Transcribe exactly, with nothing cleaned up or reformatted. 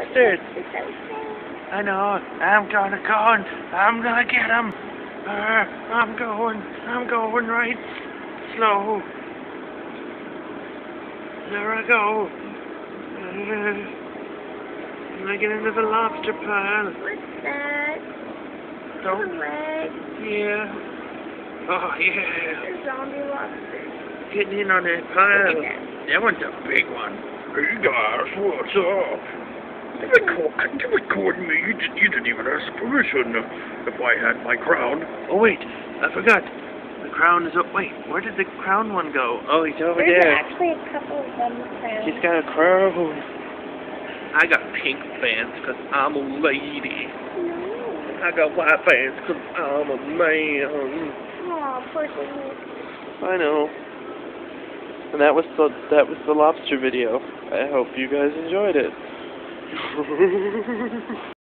Lobsters. I know. I'm gonna go and I'm gonna get him. Uh, I'm going. I'm going right slow. There I go. Uh, and I get into the lobster pile. What's that? Don't. Leg. Yeah. Oh yeah. A zombie lobster. Getting in on that pile. Look at That one's a big one. Hey guys, what's up? You record, you recording me? You, did, you didn't even ask permission if I had my crown. Oh wait, I forgot. The crown is up. Wait, where did the crown one go? Oh, he's over There's there. actually a couple of them crowns. He's got a crown. I got pink fans because I'm a lady. No. I got white fans because I'm a man. Aw, poor thing. I know. And that was the that was the lobster video. I hope you guys enjoyed it.